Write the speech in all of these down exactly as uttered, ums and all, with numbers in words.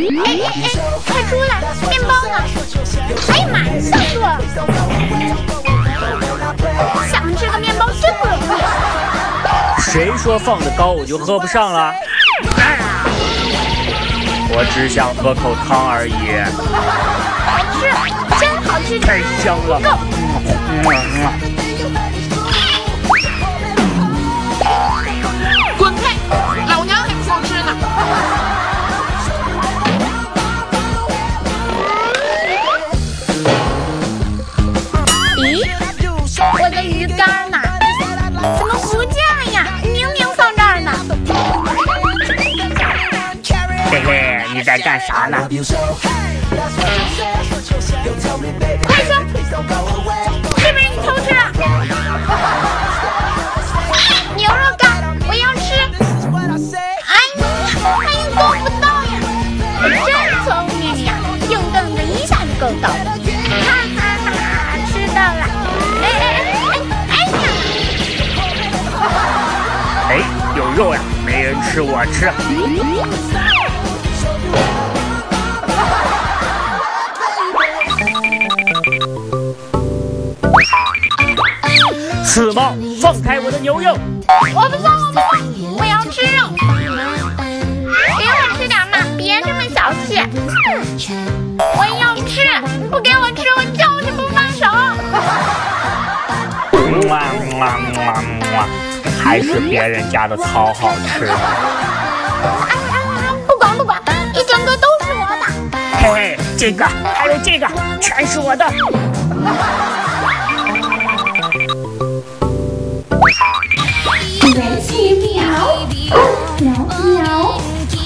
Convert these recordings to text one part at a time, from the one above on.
哎哎哎，快出来，面包呢？哎呀妈，笑死我了！想吃个面包真不容易。 谁说放的高我就喝不上了？我只想喝口汤而已。 好吃，真好吃， 太香了。 够。 嗯嗯滚开！老娘还不够吃呢。咦，我的鱼竿呢？怎么不见了呀？明明放这儿呢。 嘿嘿，你在干啥呢？ 快说，是不是你偷吃了？牛肉干，我要吃。哎呀，哎呀，够不到呀！真聪明呀，用凳子一下就够到了。哈哈哈哈，吃到了。哎哎哎哎哎呀！ 哎，有肉呀，没人吃我吃。刺猫，放开我的牛肉！ 我不放，我不放，我要吃肉。给我吃点嘛，别这么小气。我要吃，不给我吃，我就是不放手。 哇哇哇哇！还是别人家的草好吃。 啊啊啊！不管不管，一整个都是我的。 嘿嘿，这个还有这个，全是我的。 元气喵，喵喵。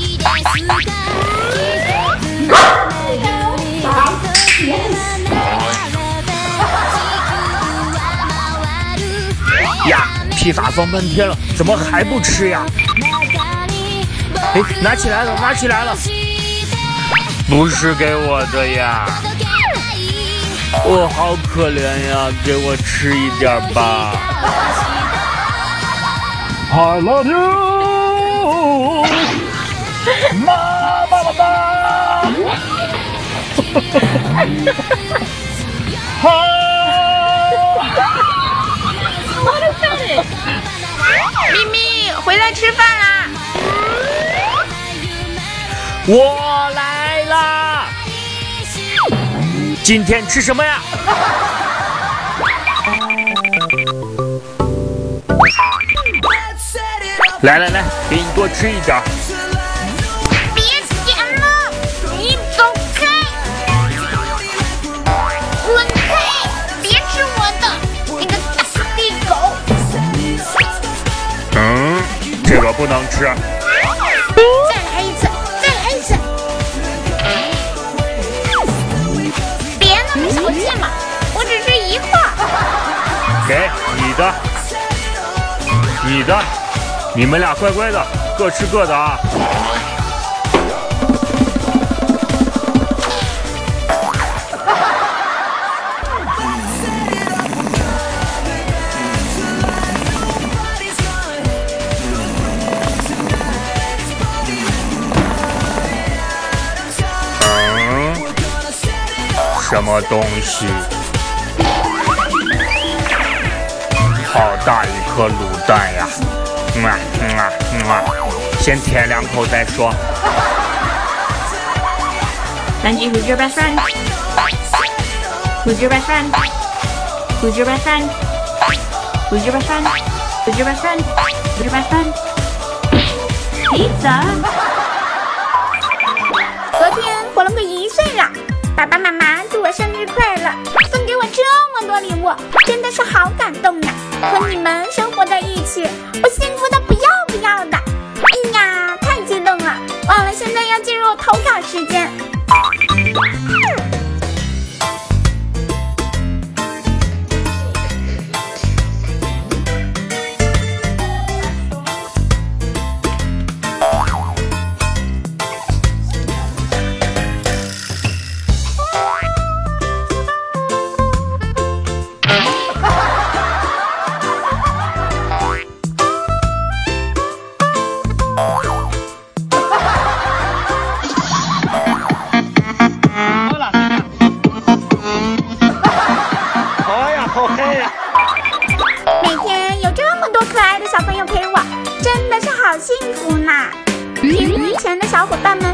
呀，披萨放半天了，怎么还不吃呀？哎，拿起来了，拿起来了，不是给我的呀！我好可怜呀，给我吃一点吧。I love you， 妈妈妈妈。 咪咪，回来吃饭啦！ 我来啦！今天吃什么呀？来来来，给你多吃一点。 别捡了，你走开！滚开！别吃我的，你个大地狗！ 嗯，这个不能吃。 再来一次，再来一次！别那么小气嘛，我只是一块儿。 给你的，你的，你们俩乖乖的，各吃各的啊。什么东西？好大一颗卤蛋呀！嗯啊嗯啊嗯啊，先舔两口再说。 Benji, who's your best friend? Who's your best friend? Who's your best friend? Who's your best friend? Who's your best friend? Who's your best friend? Pizza. 昨天火龙果一岁了，爸爸妈妈祝我生日快乐，送给我这么多礼物，真的是好感动呀！和你们生活在一起，我幸福的不要不要的。哎呀，太激动了！忘了现在要进入投稿时间。 幸福呢！屏幕前的小伙伴们，